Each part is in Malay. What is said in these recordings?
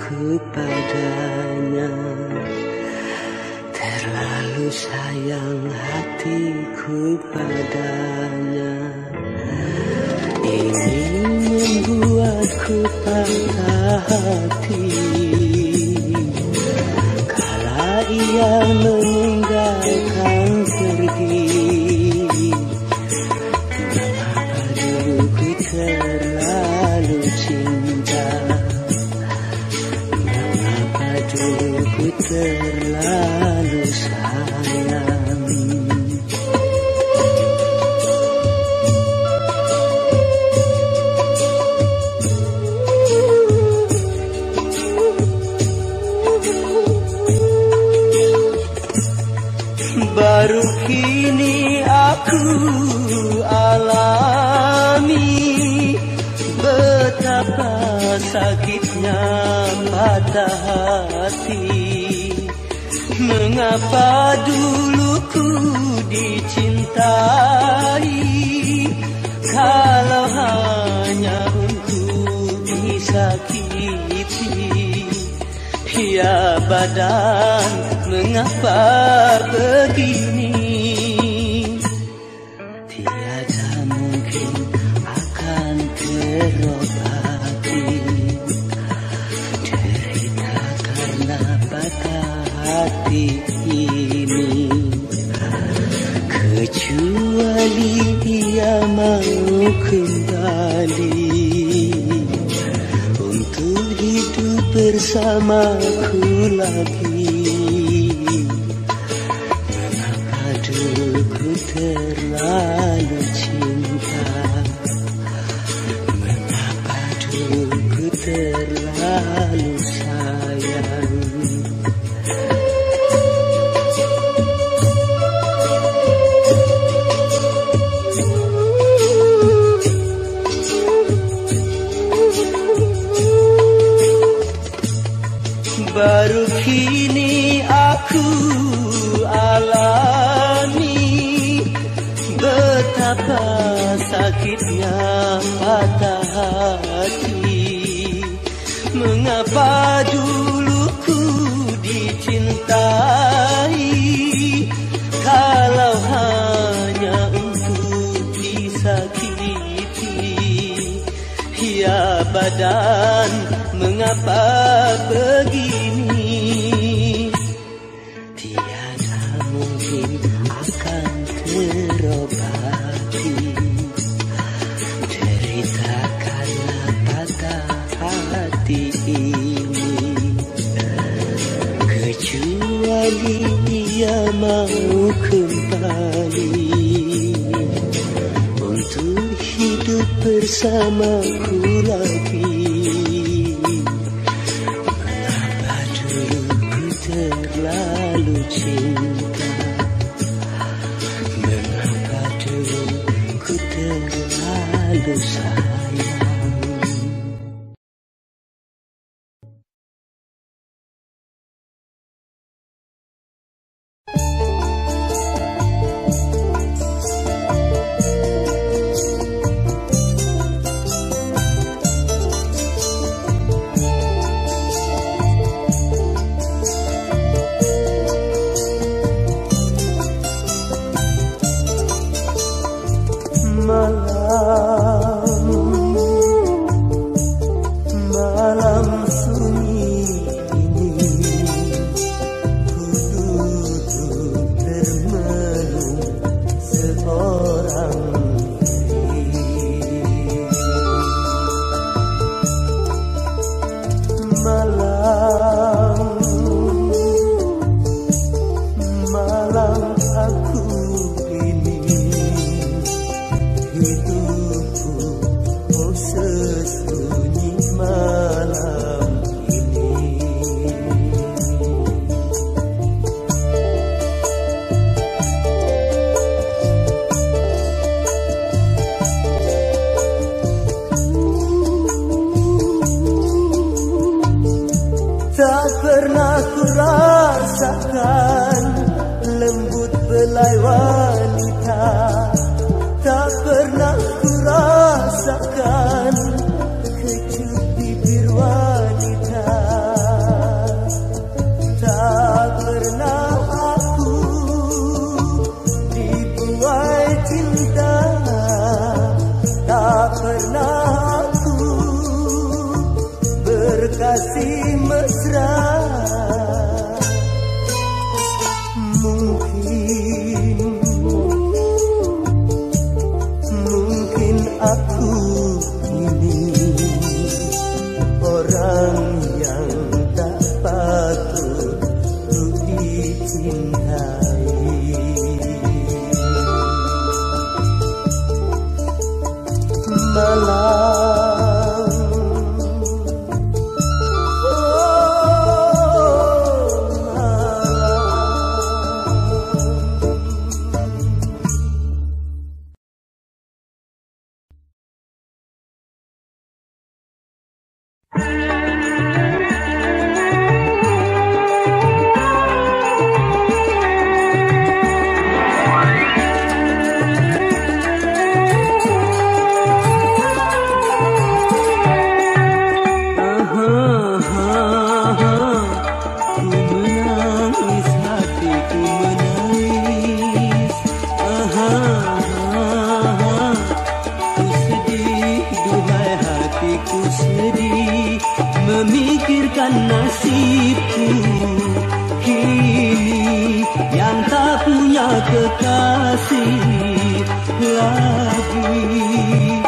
kepadanya, terlalu sayang hatiku padanya. Ini membuatku patah hati kala ia meninggalkan pergi. Mengapa dulu ku terlalu cinta, mengapa dulu ku terlalu sayang. Baru kini aku alami betapa sakitnya patah hati. Mengapa dulu ku dicintai kalau hanya untuk disakiti. Ya badan, mengapa begini? Tiada mungkin akan terobati derita karena patah hati ini, kecuali dia mau kembali untuk hidup bersamaku lagi. Mengapa dulu ku terlalu cinta, mengapa dulu ku terlalu sayang. Baru kini aku alami betapa sakitnya patah hati. Mengapa dulu ku dicintai kalau hanya untuk disakiti. Ya badan, mengapa begini? Tiada mungkin akan terobati derita karena patah hati ini, kecuali dia mau kembali untuk hidup bersamaku lagi. Terlalu cinta, mengapa dulu ku terlalu sayang. Malam sunyi ini ku duduk termenung seorang diri. Malam aku ini hidupku sesunyi malam ini. Tak pernah ku rasakan lembut belai wanita, tak pernah ku rasakan kecup bibir wanita. kekasih mesra. Mungkin aku ini orang yang tak patut untuk dicintai. Malam, memikirkan nasibku kini yang tak punya kekasih lagi.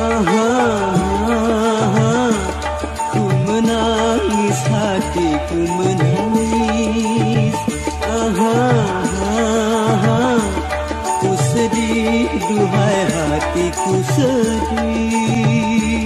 Ku menangis, hatiku menangis. Ku sedih, duhai hatiku sedih.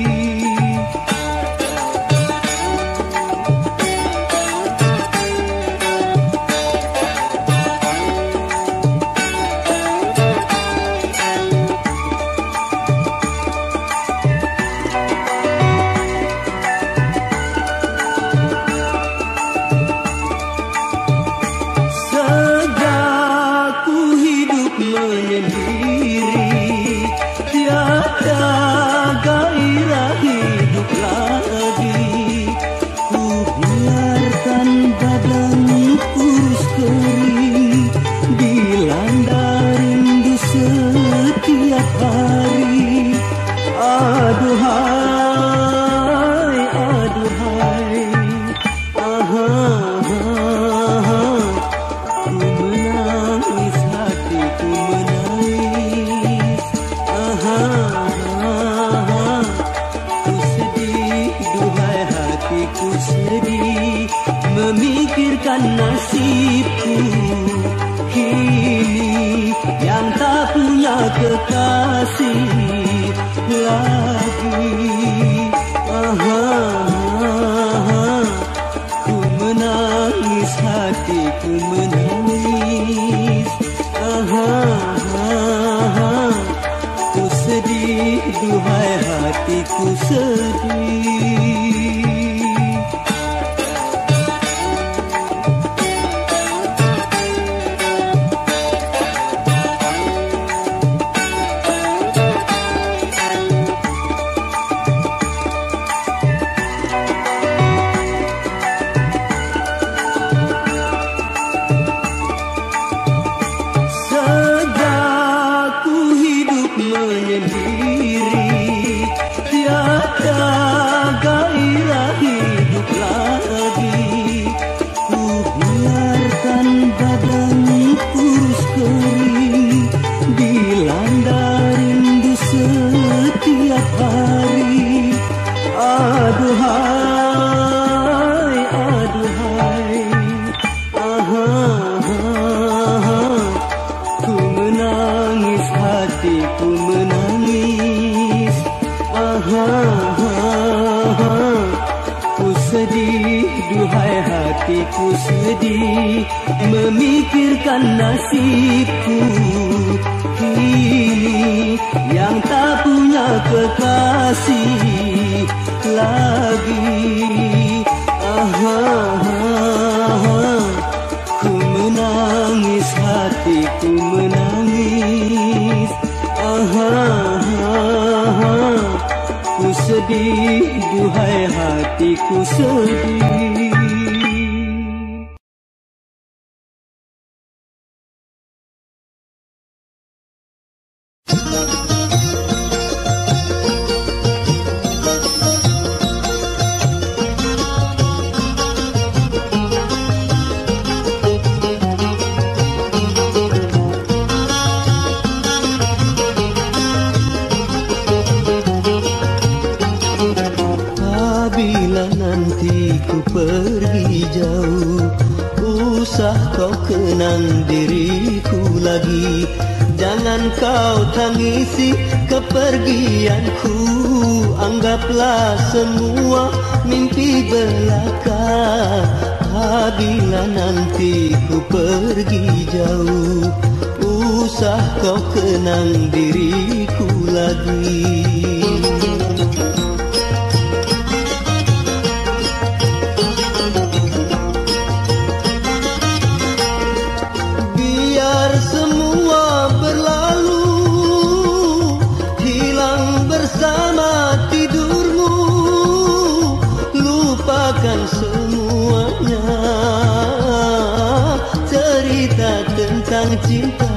Memikirkan nasibku kini yang tak punya kekasih lagi. Ku menangis, hatiku menangis. Ku sedih, duhai hatiku sedih. Hatiku sedih memikirkan nasibku kini yang tak punya kekasih lagi. Ku menangis, hatiku menangis. Ku sedih, duhai hatiku sedih. Bila nanti ku pergi jauh, usah kau kenang diriku lagi. Jangan kau tangisi kepergianku, anggaplah semua mimpi belaka. Bila nanti ku pergi jauh, usah kau kenang diriku lagi. Biar semua berlalu, hilang bersama tidurmu, lupakan semuanya cerita tentang cinta.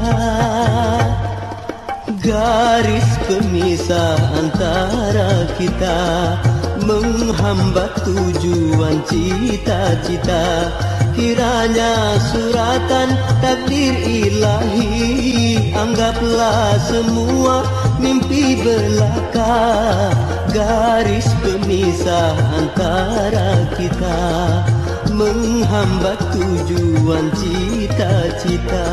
Garis pemisah antara kita menghambat tujuan cita-cita. Kiranya suratan takdir ilahi, anggaplah semua mimpi belaka. Garis pemisah antara kita menghambat tujuan cita-cita.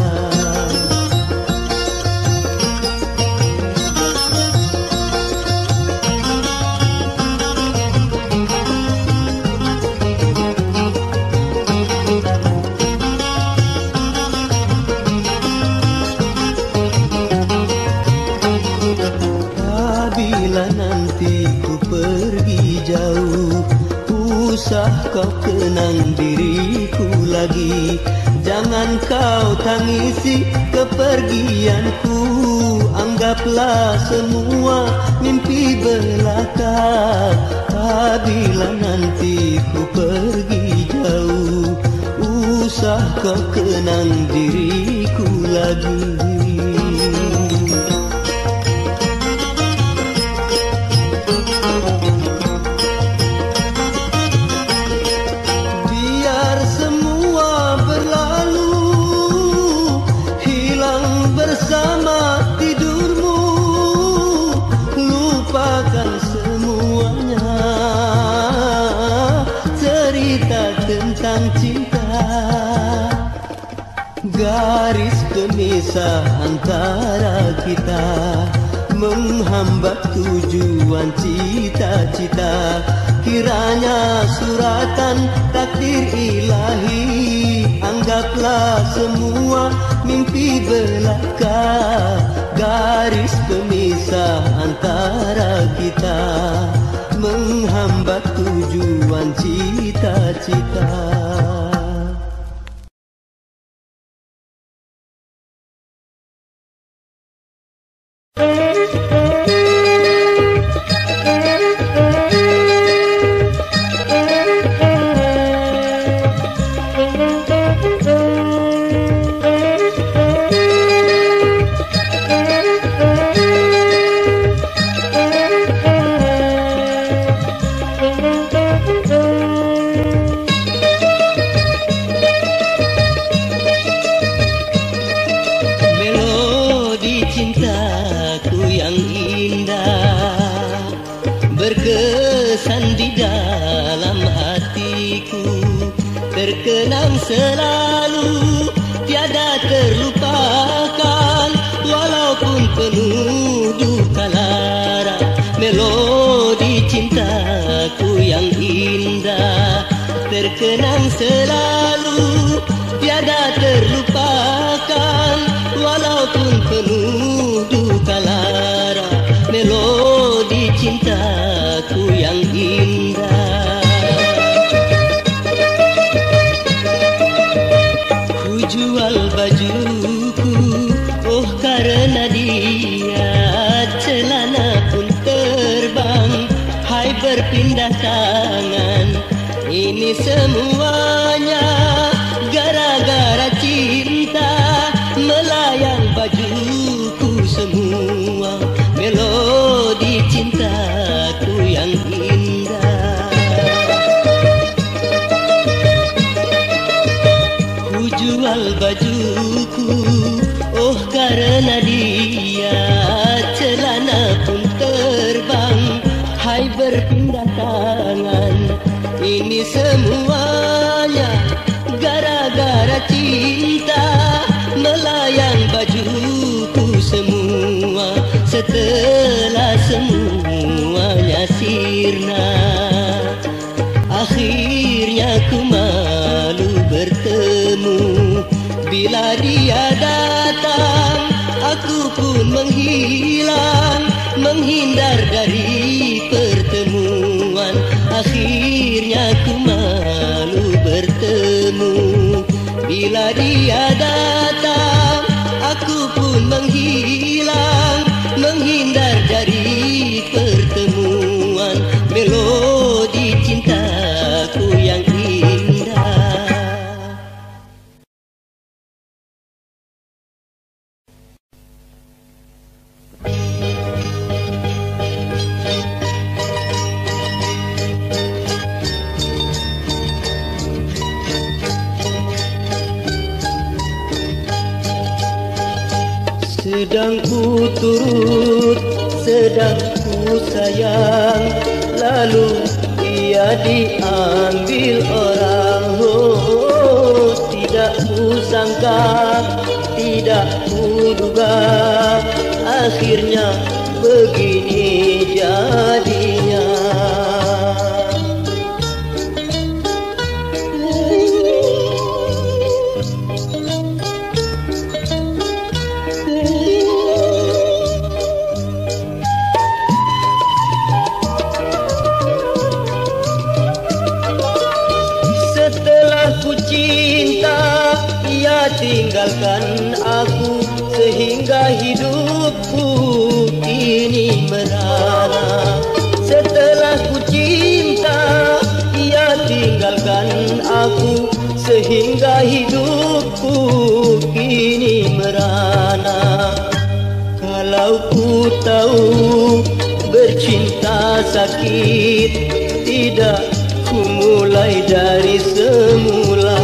Bila nanti ku pergi jauh, usah kau kenang diriku lagi. Jangan kau tangisi kepergianku, anggaplah semua mimpi belaka. Bila nanti ku pergi jauh, usah kau kenang diriku lagi. Biar semua berlalu, hilang bersama tidurmu, lupakan semuanya cerita tentang cinta. Garis pemisah antara kita menghambat tujuan cita-cita. Kiranya suratan takdir ilahi, anggaplah semua mimpi belaka. Garis pemisah antara kita menghambat tujuan cita-cita. Berkesan di dalam hatiku, terkenang selalu, tiada terlupakan, walaupun penuh duka lara. Melodi cintaku yang indah, terkenang selalu, tiada terlupakan, walaupun penuh duka lara. Melodi cintaku yang indah. Ku jual bajuku, oh karena dia. Celana pun terbang, hai berpindah tangan. Ini semuanya gara-gara cinta. Melayang bajuku semua, melodi cintaku yang indah. Ku jual bajuku, oh karena dia. Celana pun terbang, hai berpindah tangan. Ini semuanya gara-gara cinta. Melayang bajuku semua setelah semuanya sirna. Akhirnya ku malu bertemu. Bila dia datang, aku pun menghilang, menghindar dari pertemuan. Akhirnya ku malu bertemu. Bila dia datang, aku pun menghilang, menghindar dari pertemuan. Melodi cintaku yang indah. Sedang ku turut, sedang ku sayang, lalu ia diambil orang. Oh, tidak ku sangka, tidak ku duga, akhirnya begini jadinya. Tinggalkan aku sehingga hidupku kini merana. Setelah ku cinta, ia tinggalkan aku sehingga hidupku kini merana. Kalau ku tahu bercinta sakit, tidak ku mulai dari semula.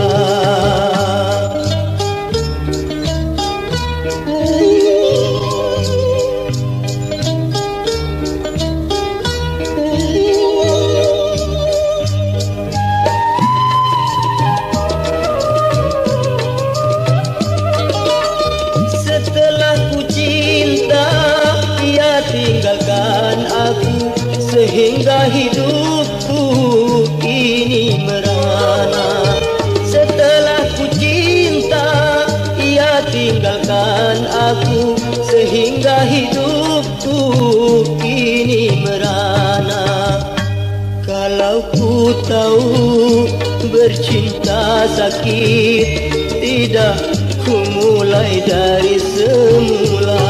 Sehingga hidupku kini merana. Setelah ku cinta, ia tinggalkan aku sehingga hidupku kini merana. Kalau ku tahu bercinta sakit, tidak ku mulai dari semula.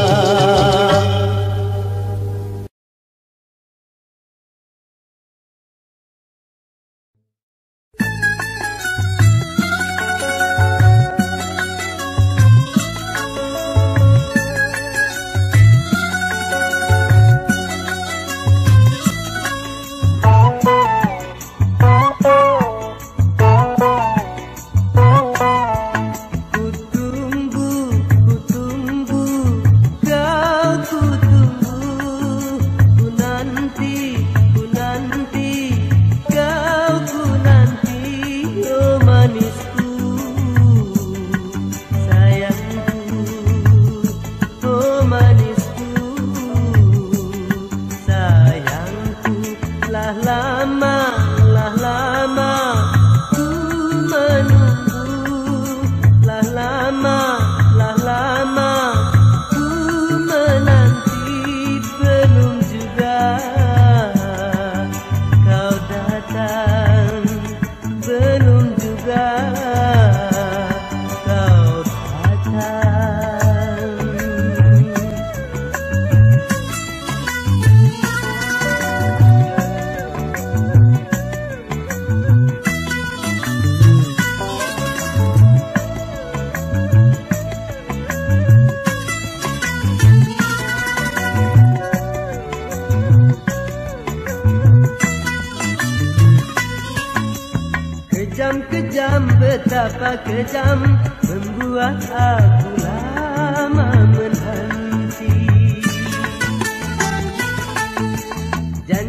Kejam, betapa kejam, membuat aku lama menanti. Janji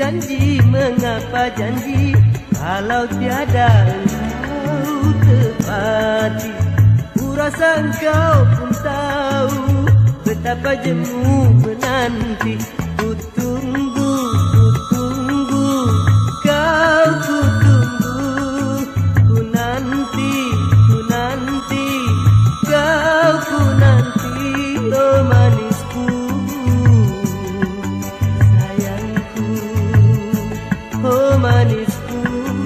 janji, mengapa janji kalau tiada engkau tepati? Ku rasa engkau pun tahu betapa jemu menanti. Ku tunggu, kau ku tunggu. Ku nanti, kau ku nanti. Oh manisku, sayangku. Oh manisku,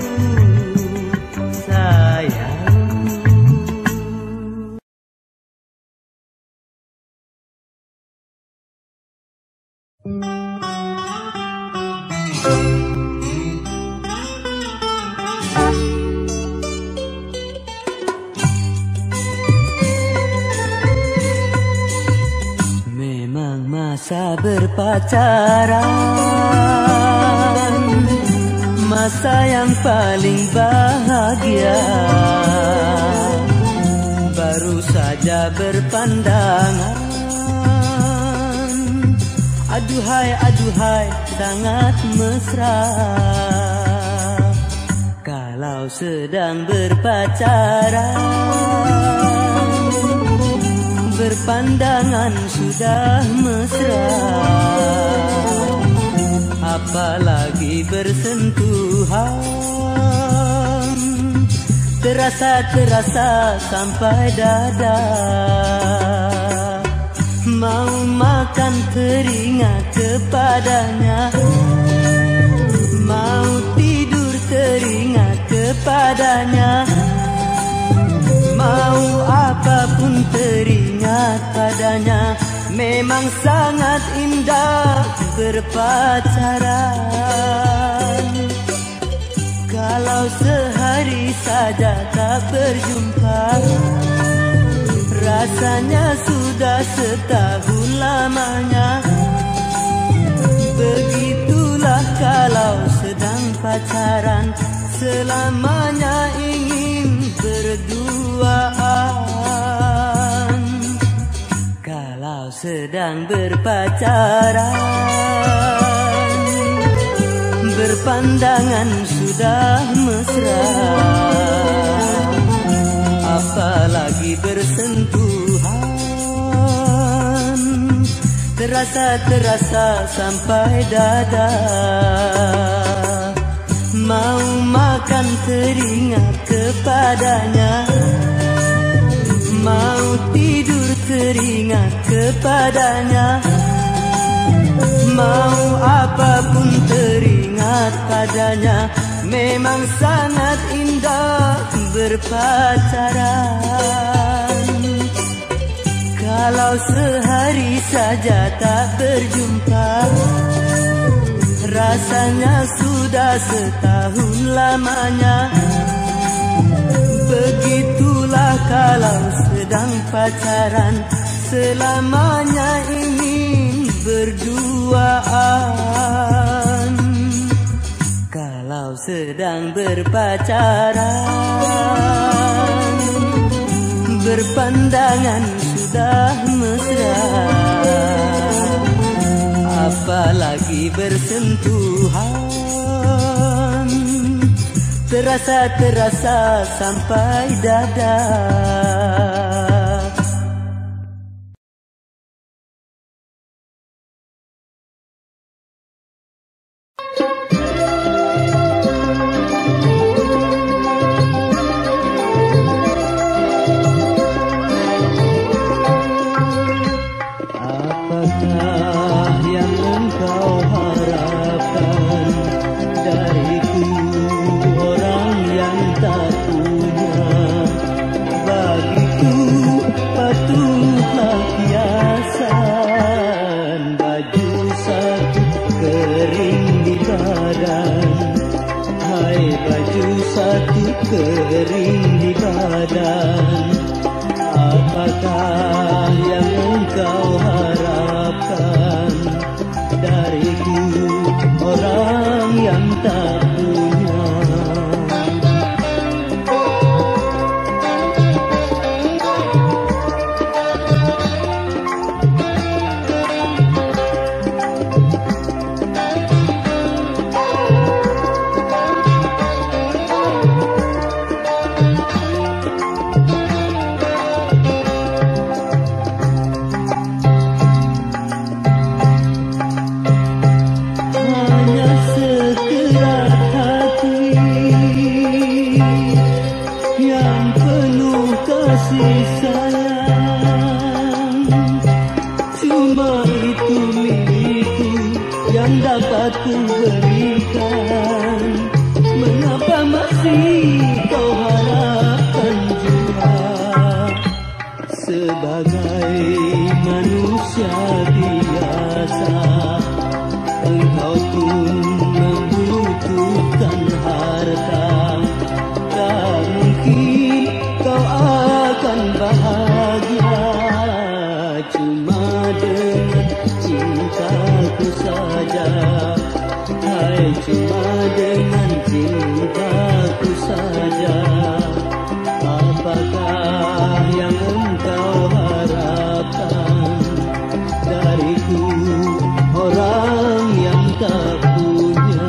sayangku. Memang masa berpacaran, masa yang paling bahagia. Baru saja berpandangan, aduhai, aduhai, sangat mesra. Kalau sedang berpacaran, berpandangan sudah mesra, apalagi bersentuhan, terasa sampai dada. Mau makan teringat kepadanya, mau tidur teringat kepadanya, mau apapun teringat padanya. Memang sangat indah berpacaran. Kalau sehari saja tak berjumpa, rasanya sudah setahun lamanya. Begitulah kalau sedang pacaran, selamanya ingin berduaan. Kalau sedang berpacaran, berpandangan sudah mesra, apalagi bersentuhan, terasa sampai dada. Mau makan teringat kepadanya, mau tidur teringat kepadanya, mau apapun teringat padanya. Memang sangat indah berpacaran. Kalau sehari saja tak berjumpa, rasanya sudah setahun lamanya. Begitulah kalau sedang pacaran, selamanya ingin berduaan. Kalau sedang berpacaran, berpandangan sudah mesra, apalagi bersentuhan, terasa sampai dada. Kering di badan, apakah yang engkau harapkan dariku, orang yang tak punya? dengan cintaku saja. Apakah yang engkau harapkan dariku, orang yang tak punya?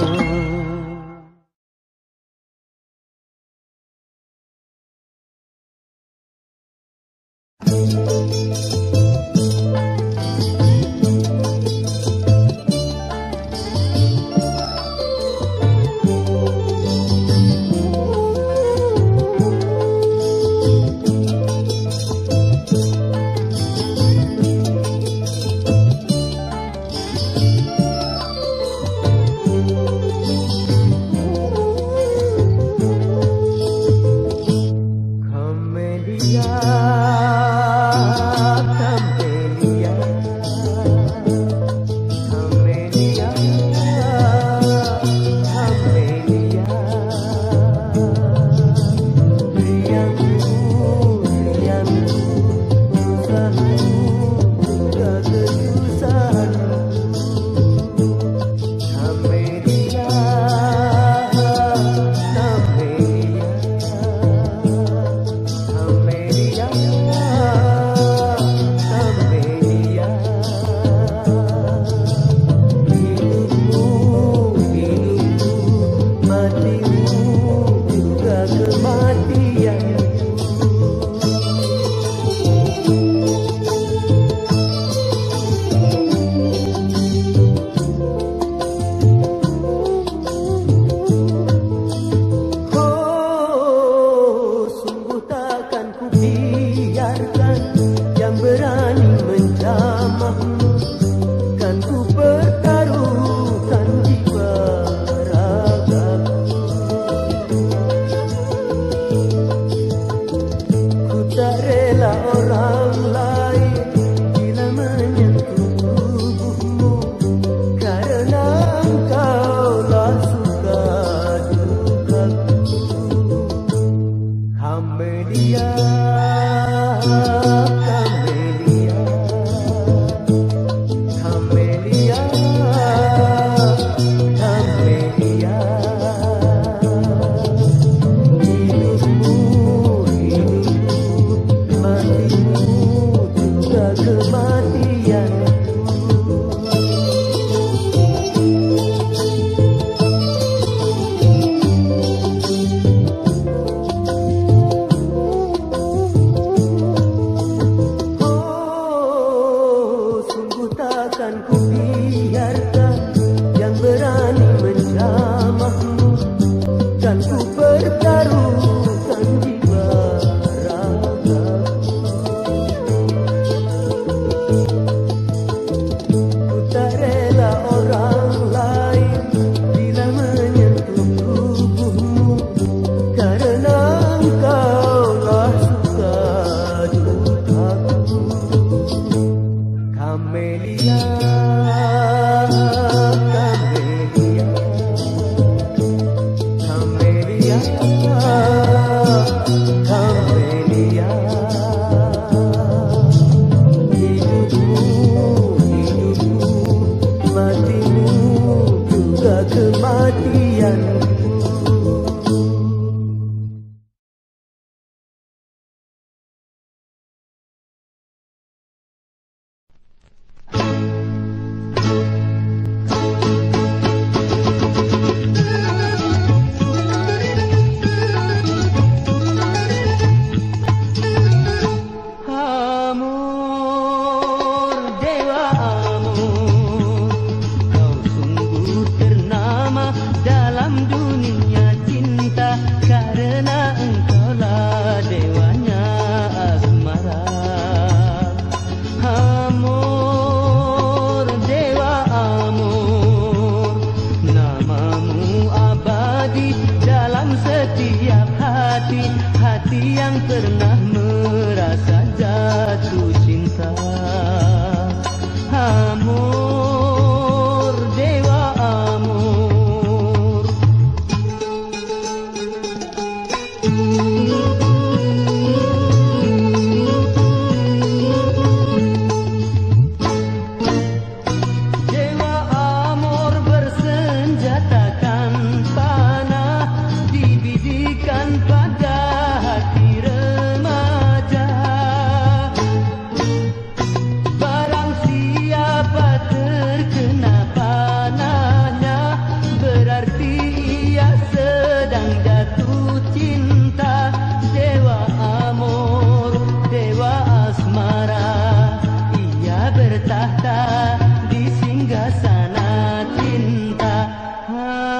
Dewa Amor bersenjatakan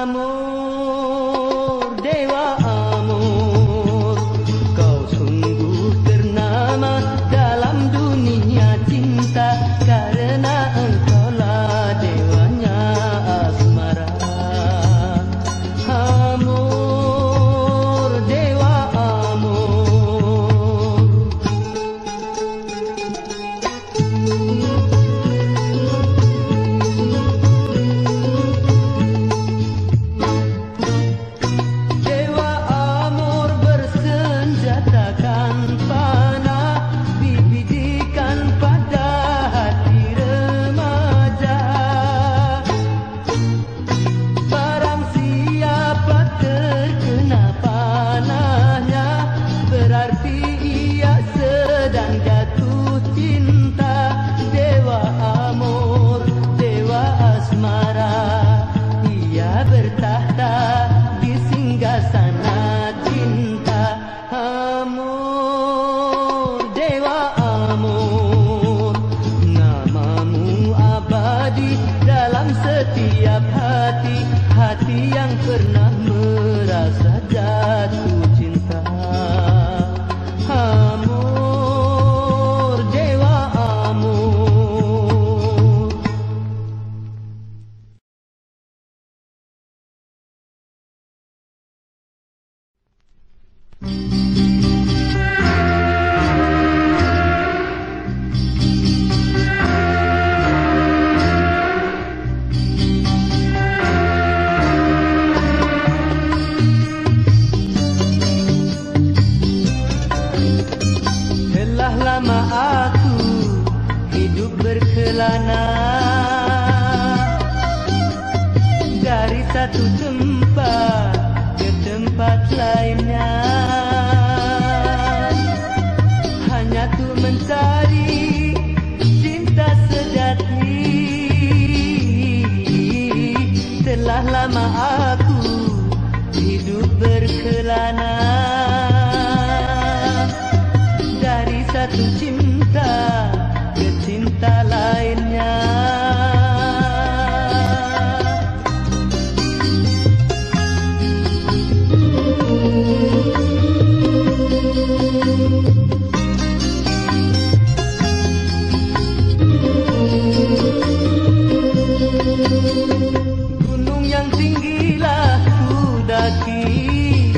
Amor, dewa amor, kau sungguh ternama dalam dunia cinta, karena engkaulah dewanya asmara. Amor, dewa amor. Dewa amor bersenjatakan panah, dibidikan pada hati remaja. Barang siapa terkena panahnya, berarti ia sedang jatuh cinta. Dewa amor, dewa asmara, ia bertahta di singgasana cinta. Amor, dewa amor, namamu abadi dalam setiap hati, hati yang pernah merasa jatuh cinta. Amor, dewa amor. Telah lama aku hidup berkelana dari satu tempat ke tempat lainnya, hanya tuh mencari cinta sejati. Telah lama aku hidup berkelana dari satu cinta ke cinta lainnya. Gunung yang tinggilah ku daki,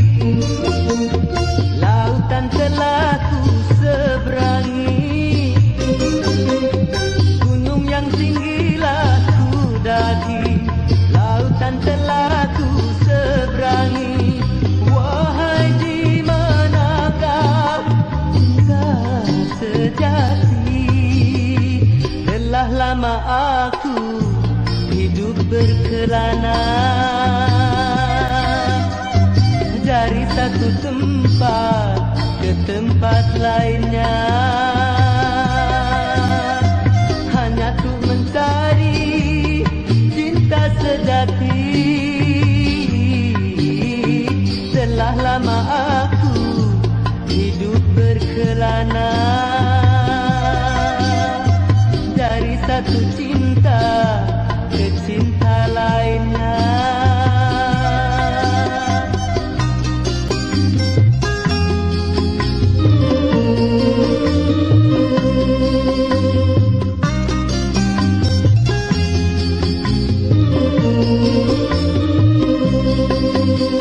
lautan telah ku seberangi. Gunung yang tinggilah ku daki, lautan telah ku seberangi. Wahai di manakah cinta sejati? Telah lama aku hidup berkelana dari satu tempat ke tempat lainnya, hanya tuh mencari cinta sejati. Telah lama aku hidup berkelana dari satu cinta ke cinta lainnya.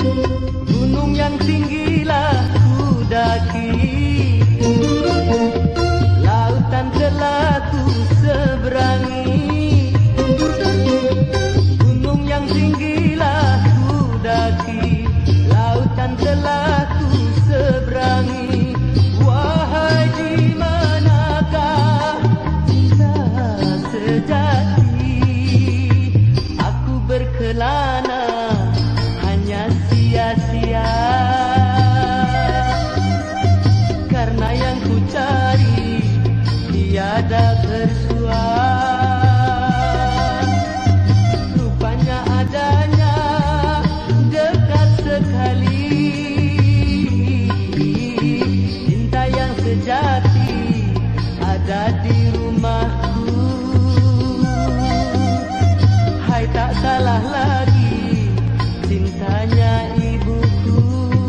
Gunung yang tinggilah ku daki, cintanya ibuku.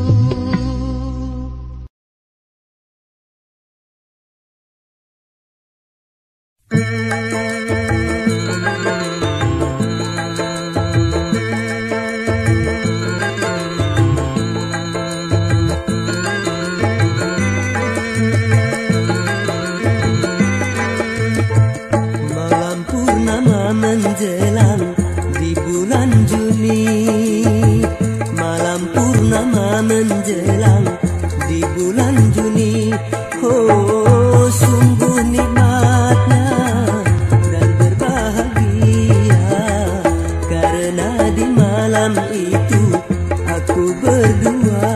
Malam purnama menjelang di bulan Juni, malam purnama menjelang di bulan Juni. Oh, sungguh nikmatnya dan berbahagia, karena di malam itu aku berdua,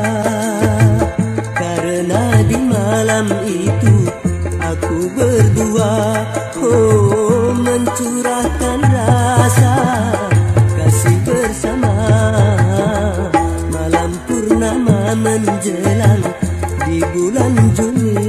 karena di malam itu aku berdua. Oh, mencurahkan rasa kasih bersama, malam purnama menjelang di bulan Juni.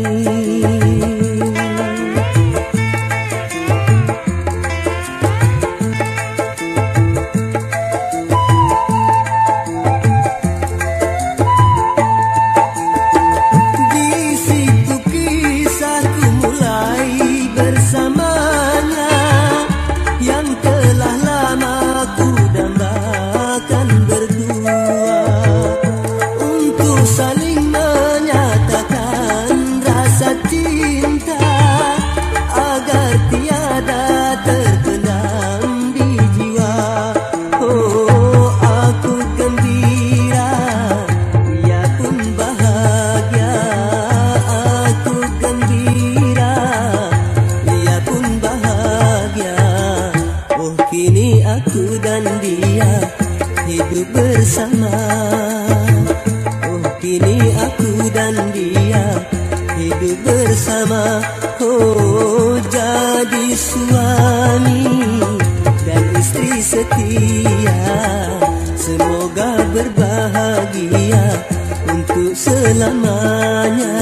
Di situ kisahku mulai bersamanya, yang telah lama ku dambakan berdua, untuk saling menyatakan rasa cinta, agar tiada terpendam di jiwa. Oh, aku gembira, ia pun bahagia. Aku gembira, ia pun bahagia. Oh, kini aku dan dia hidup bersama. Oh, kini aku dan dia hidup bersama. Oh, jadi suami dan istri setia, semoga berbahagia untuk selamanya.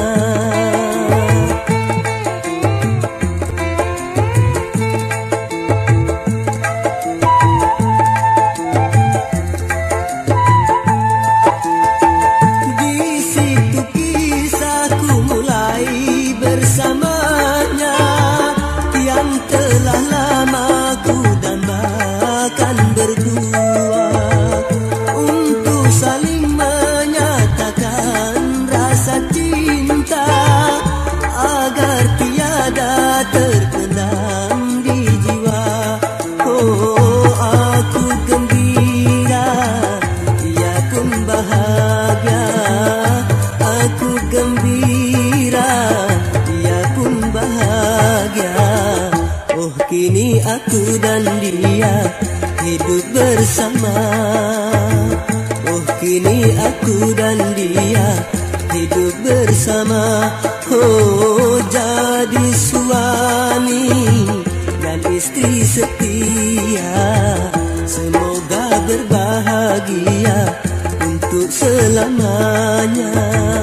Di situ kisahku mulai bersamanya, yang telah lama ku dambakan berdua, untuk saling menyatakan rasa cinta, agar tiada terpendam di jiwa. Oh, aku gembira, ia pun bahagia. Aku gembira, ia pun bahagia. Oh, kini aku dan dia hidup bersama. Oh, kini aku dan dia hidup bersama. Oh, jadi suami dan istri setia, semoga berbahagia untuk selamanya.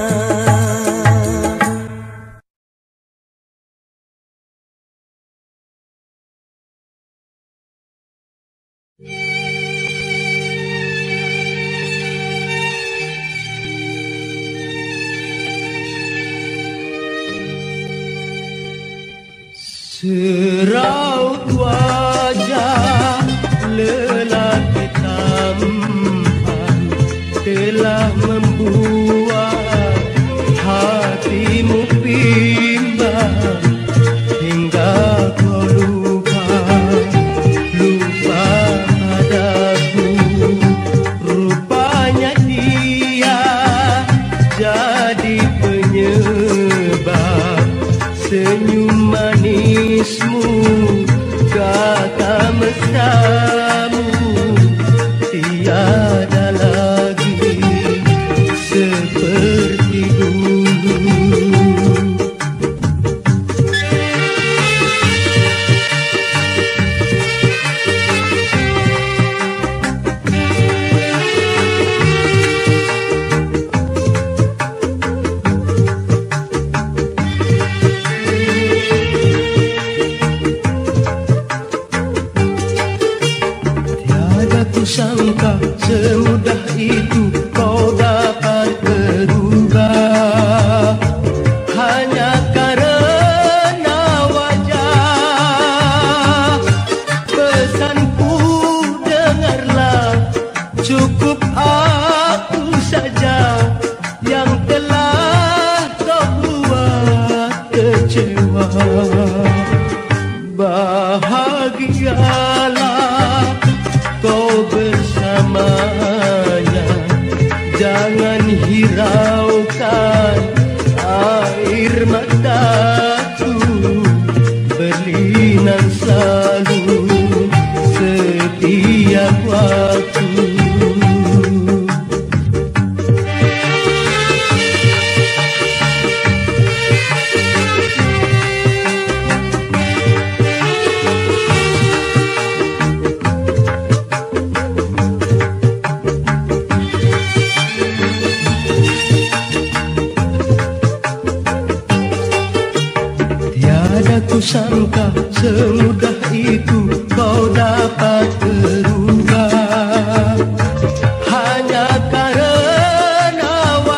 Seraut wajah lelaki tampan telah membuat hatimu bimbang, hingga kau lupa padaku. Rupanya dia jadi penyebab senyum manismu, kata mesramu tiada lagi semudah itu kau dapat berubah hanya karena wajah. Pesanku dengarlah, cukup aku saja yang telah kau buat kecewa. Bahagialah kau bersamanya, jangan hiraukan air mataku, berlinang selalu setiap waktu. Sangka semudah itu kau dapat berubah hanya karena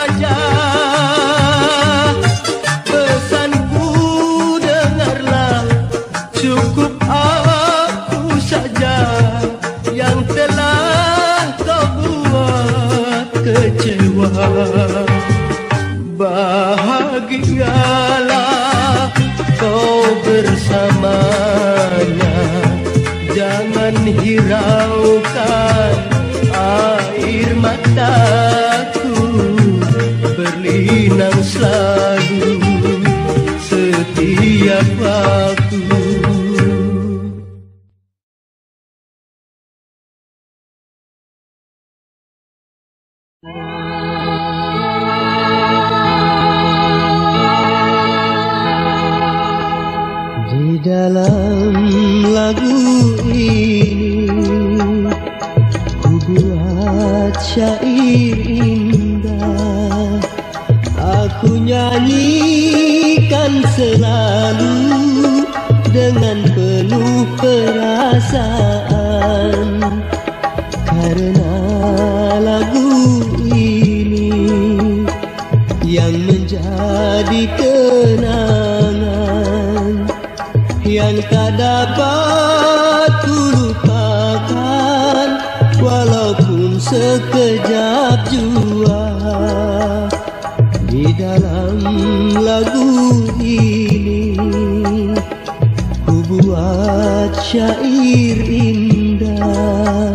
wajah. Pesanku dengarlah, cukup aku saja yang telah kau buat kecewa. Bahagialah kau bersamanya, jangan hiraukan air mataku, berlinang selalu setiap waktu. Di dalam lagu ini ku buat syair indah, aku nyanyikan selalu dengan penuh perasaan. Karena lagu ini yang menjadi kenangan yang tak dapat ku lupakan, walaupun sekejap jua. Di dalam lagu ini ku buat syair indah.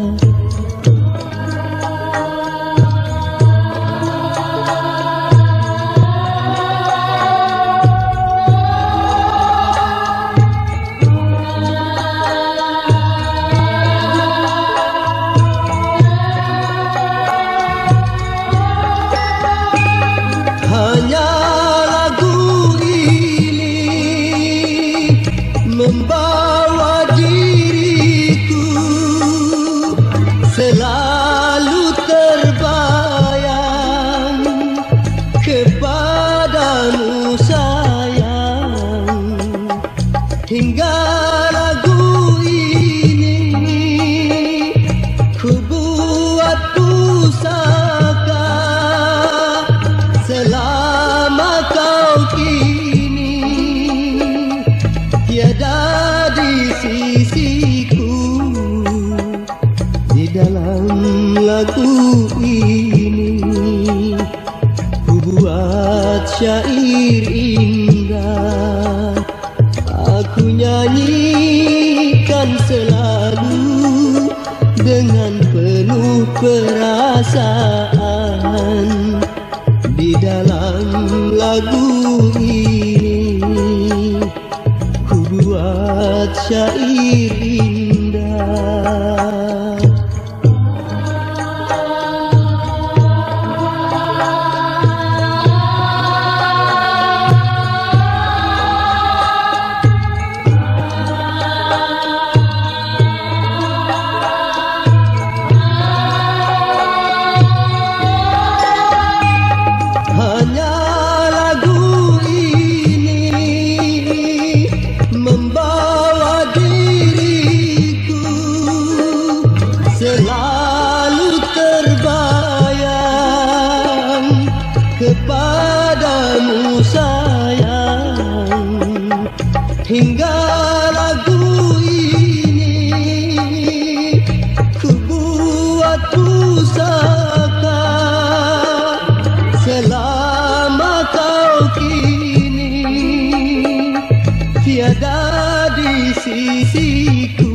Lagu ini ku buat syair indah, aku nyanyikan selalu dengan penuh perasaan. Di dalam lagu ini ku buat syair indah. Membawa diri kepadamu sayang, hingga lagu ini ku buat pusaka. Selama kau kini tiada di sisiku,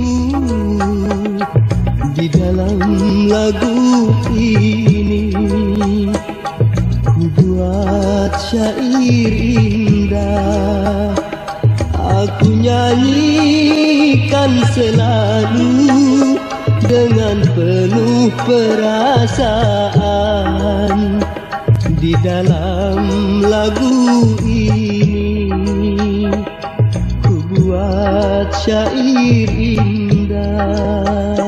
di dalam lagu ini ku buat syair indah. Aku nyanyikan selalu dengan penuh perasaan. Di dalam lagu ini ku buat syair indah.